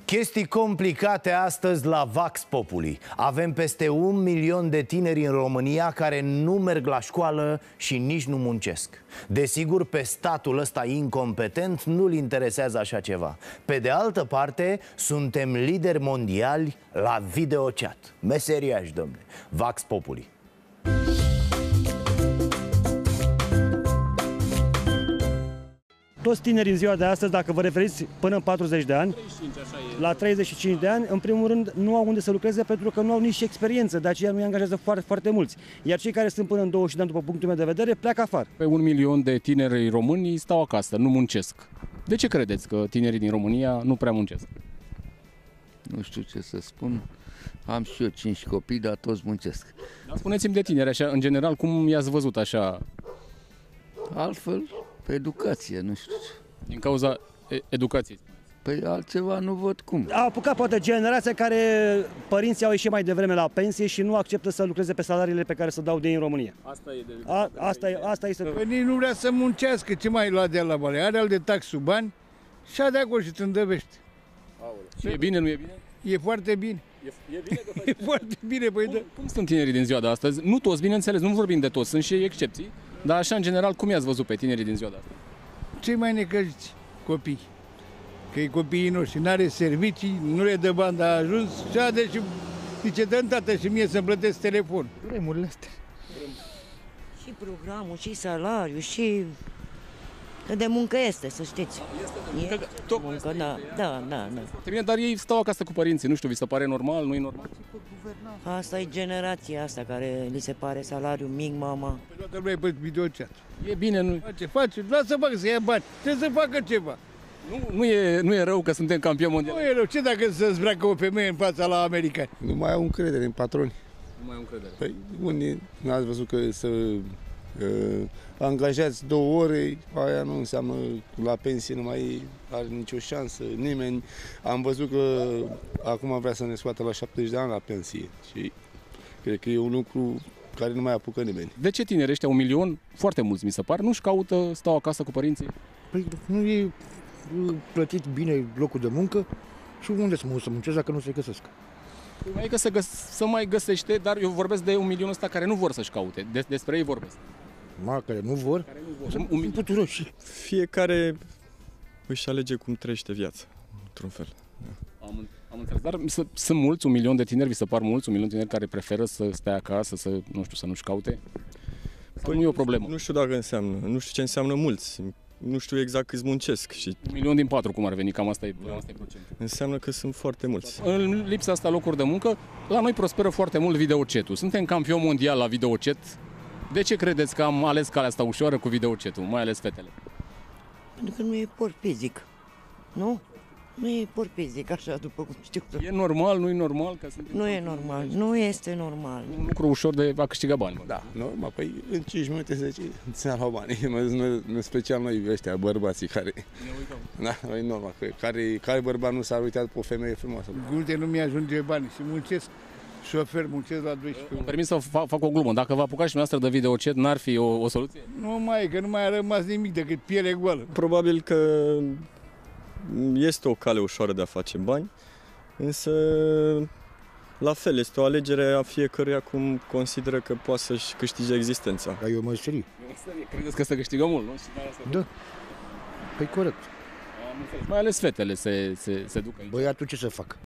Chestii complicate astăzi la Vox Populi. Avem peste 1 milion de tineri în România care nu merg la școală și nici nu muncesc. Desigur, pe statul ăsta incompetent nu-l interesează așa ceva. Pe de altă parte, suntem lideri mondiali la videochat. Meseriași, domne. Vox Populi. Toți tinerii în ziua de astăzi, dacă vă referiți până în 40 de ani, la 35 de ani, în primul rând, nu au unde să lucreze pentru că nu au nici experiență, de aceea nu îi angajează foarte, foarte mulți. Iar cei care sunt până în 20 de ani, după punctul meu de vedere, pleacă afară. Pe 1 milion de tineri români stau acasă, nu muncesc. De ce credeți că tinerii din România nu prea muncesc? Nu știu ce să spun. Am și eu 5 copii, dar toți muncesc. Dar spuneți-mi de tineri, așa, în general, cum i-ați văzut așa? Altfel, pe educație, nu știu. Din cauza educației. Păi altceva nu văd cum. A apucat poate generația care părinții au ieșit mai devreme la pensie și nu acceptă să lucreze pe salariile pe care se dau de ei în România. Asta este. Păi nici nu vrea să muncească, ce mai lua de la bale? Are al de tax sub bani și a de acolo și tândăvește. Și e bine, nu e bine? E foarte bine. E bine că E foarte bine, păi da. Cum sunt tinerii din ziua de astăzi? Nu toți, bineînțeles, nu vorbim de toți, sunt și excepții. Dar așa, în general, cum i-ați văzut pe tinerii din ziua de astăzi? Cei mai necăjiți copii. Că e copiii noștri, n-are servicii, nu le dă bani, dar a ajuns și a și zice, dă-mi tată și mie să-mi plătesc telefon. Vremurile astea. Și programul, și salariul, și de muncă este, să știți. Este de muncă, da. Bine, dar ei stau acasă cu părinții, nu știu, vi se pare normal, nu e normal? Asta e generația asta care li se pare salariul mic, mama. Pe toată lumea e pe videochat. E bine, nu... Face, lasă facă să ia bani, trebuie să facă ceva. Nu e rău că suntem campioni mondiali. Nu e rău, ce dacă să zbracă o femeie în fața la americani? Nu mai au încredere în patroni. Nu mai au încredere. Păi, unii n-ați văzut că să angajați 2 ore, aia nu înseamnă la pensie nu mai are nicio șansă, nimeni. Am văzut că acum vrea să ne scoată la 70 de ani la pensie și cred că e un lucru care nu mai apucă nimeni. De ce tinerii ăștia, 1 milion, foarte mulți mi se par, nu-și caută, stau acasă cu părinții? Păi nu e plătit bine locul de muncă și unde să muncesc dacă nu se găsesc? Mai e că să mai găsește, dar eu vorbesc de 1 milion ăsta care nu vor să-și caute, despre ei vorbesc. Care nu vor? Sunt puturoși. Fiecare își alege cum trăiește viața, într-un fel. Am înțeles, dar sunt mulți, 1 milion de tineri, vi se par mulți, 1 milion de tineri care preferă să stea acasă, să nu-și caute? Păi nu e o problemă? Nu știu dacă înseamnă, nu știu ce înseamnă mulți. Nu știu exact câți muncesc. Și 1 milion din 4, cum ar veni, cam asta e procentul. Înseamnă că sunt foarte mulți. În lipsa asta locuri de muncă, la noi prosperă foarte mult videochatul. Suntem campioni mondial la videochat. De ce credeți că am ales calea asta ușoară cu videochatul, mai ales fetele? Pentru că nu e port fizic, nu? Nu e port fizic, așa, după cum știu. E normal, nu e normal? Nu e normal, nu este normal. Un lucru ușor de a câștiga bani. Da, normal, păi în 5 minute se zice, ți-a luat bani. În special noi ăștia, bărbații care... Da, e normal, care bărbat nu s-a uitat pe o femeie frumoasă. Unde nu mi-ajunge bani și muncesc, șofer, muncesc la 12. Îmi permit să fac o glumă. Dacă vă apucați și dumneavoastră de videochat, n-ar fi o soluție? Nu mai e, că nu mai a rămas nimic decât piele goală. Probabil că este o cale ușoară de a face bani, însă la fel, este o alegere a fiecăruia cum consideră că poate să-și câștige existența. Dar e o meserie. Credeți că se câștigă mult, nu? Da. Păi corect. Mai ales fetele se duc aici. Băiatul ce să facă?